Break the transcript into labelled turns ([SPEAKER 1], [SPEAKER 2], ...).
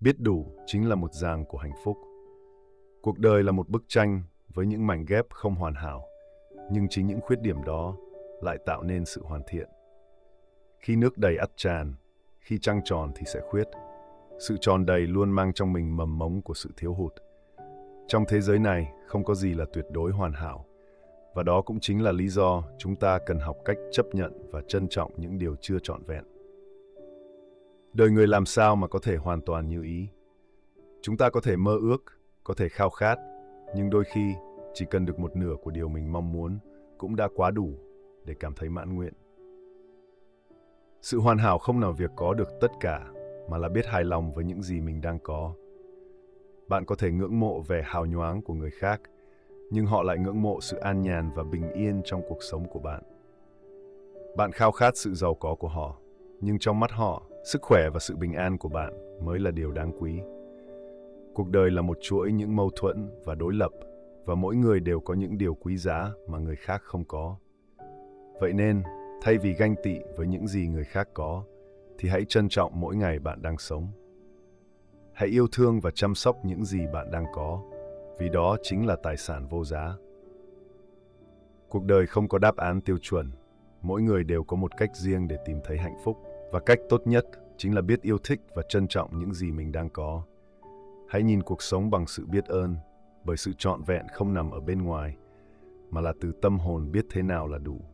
[SPEAKER 1] Biết đủ chính là một dạng của hạnh phúc. Cuộc đời là một bức tranh với những mảnh ghép không hoàn hảo, nhưng chính những khuyết điểm đó lại tạo nên sự hoàn thiện. Khi nước đầy ắt tràn, khi trăng tròn thì sẽ khuyết. Sự tròn đầy luôn mang trong mình mầm mống của sự thiếu hụt. Trong thế giới này không có gì là tuyệt đối hoàn hảo, và đó cũng chính là lý do chúng ta cần học cách chấp nhận và trân trọng những điều chưa trọn vẹn. Đời người làm sao mà có thể hoàn toàn như ý? Chúng ta có thể mơ ước, có thể khao khát, nhưng đôi khi chỉ cần được một nửa của điều mình mong muốn cũng đã quá đủ để cảm thấy mãn nguyện. Sự hoàn hảo không là việc có được tất cả, mà là biết hài lòng với những gì mình đang có. Bạn có thể ngưỡng mộ vẻ hào nhoáng của người khác, nhưng họ lại ngưỡng mộ sự an nhàn và bình yên trong cuộc sống của bạn. Bạn khao khát sự giàu có của họ, nhưng trong mắt họ, sức khỏe và sự bình an của bạn mới là điều đáng quý. Cuộc đời là một chuỗi những mâu thuẫn và đối lập, và mỗi người đều có những điều quý giá mà người khác không có. Vậy nên, thay vì ganh tị với những gì người khác có, thì hãy trân trọng mỗi ngày bạn đang sống. Hãy yêu thương và chăm sóc những gì bạn đang có, vì đó chính là tài sản vô giá. Cuộc đời không có đáp án tiêu chuẩn, mỗi người đều có một cách riêng để tìm thấy hạnh phúc, và cách tốt nhất chính là biết yêu thích và trân trọng những gì mình đang có. Hãy nhìn cuộc sống bằng sự biết ơn, bởi sự trọn vẹn không nằm ở bên ngoài, mà là từ tâm hồn biết thế nào là đủ.